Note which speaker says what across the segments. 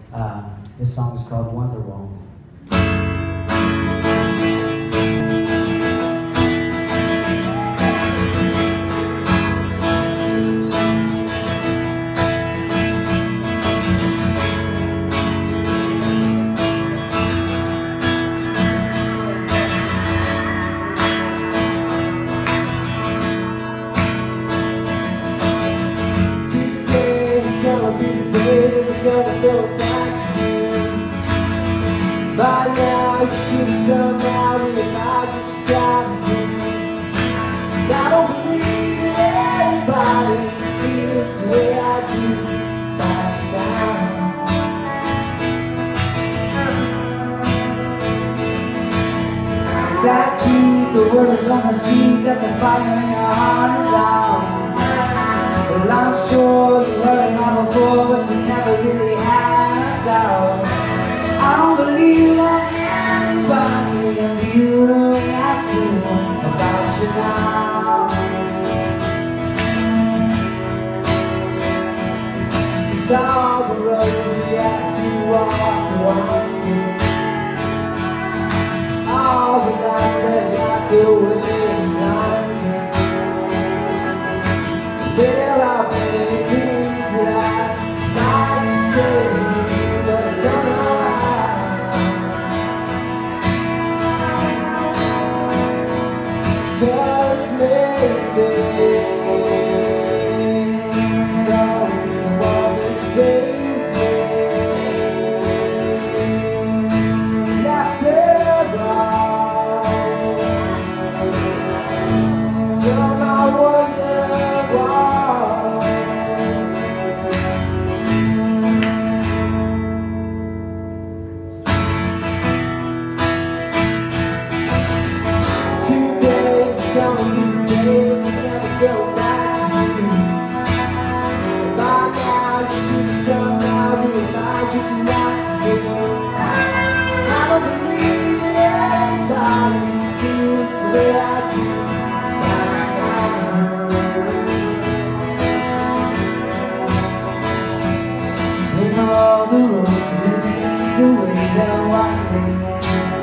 Speaker 1: This song is called Wonderwall. Gonna go back to you. By now you should somehow realize what you got me doing. I don't believe that everybody feels the way I do about you now. That key, the word is on the seat, that the fire in your heart is out. Well, I'm sure you heard it all before, but you never really had a doubt. I don't believe that anybody can you don't have to about you now. 'Cause all the roads we have to walk one, all the lights that got the way none. There are many things that I'd like to say, but I don't know how. 'Cause maybe no one saves me. After all, you're my Wonderwall. Go back to you. By now you should somehow realize what you like to do. I don't believe that anybody feels the way I do right now. In all the roads that lead the way that one way,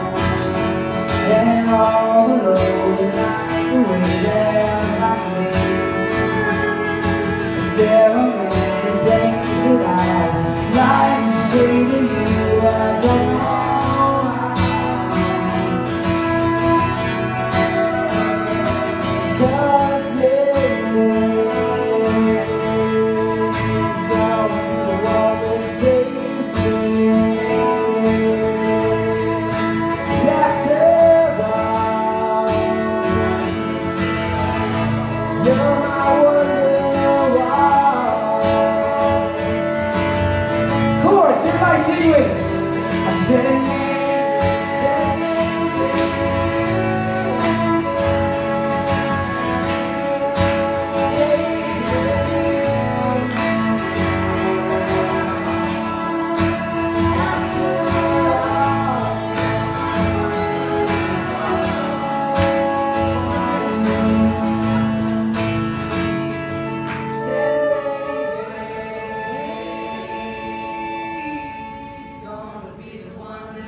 Speaker 1: and all the roads that lead the way that there are many things that I'd like to say to you. I don't know how. 'Cause maybe you'll be the one that saves me. After all, you're my Wonderwall. Chorus, everybody sing with us. I said it. Gonna be the one that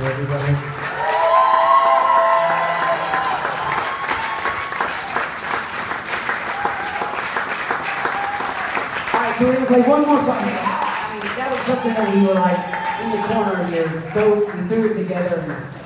Speaker 2: everybody.
Speaker 1: Alright, so we're gonna play one more song. I mean, that was something that we were like in the corner here, we threw it together.